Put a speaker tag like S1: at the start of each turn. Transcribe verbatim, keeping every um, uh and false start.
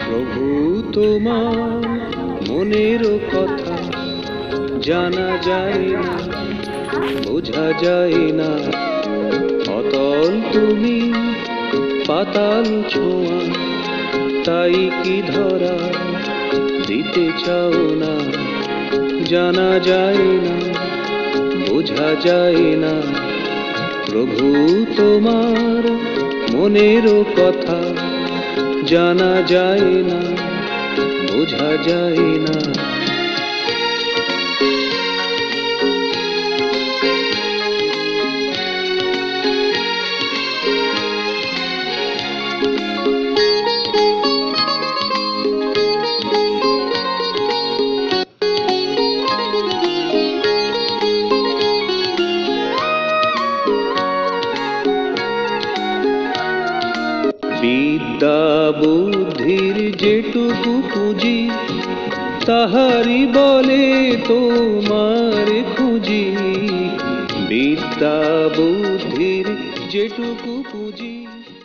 S1: প্রভু তোমার মনের কথা জানা যায় না, বোঝা যায় না। অতল তুমি পাতাল ছোঁয়া, তাই কি ধরা দিতে চাও না? জানা যায় না, বোঝা যায় না। প্রভু তোমার মনের কথা জানা যায় না, বোঝা যায় না। বিদ্যা বুদ্ধির যেটুকু পুঁজি, তাহারি বলে তোমার খুঁজি। বিদ্যা বুদ্ধির যেটুকু পুঁজি।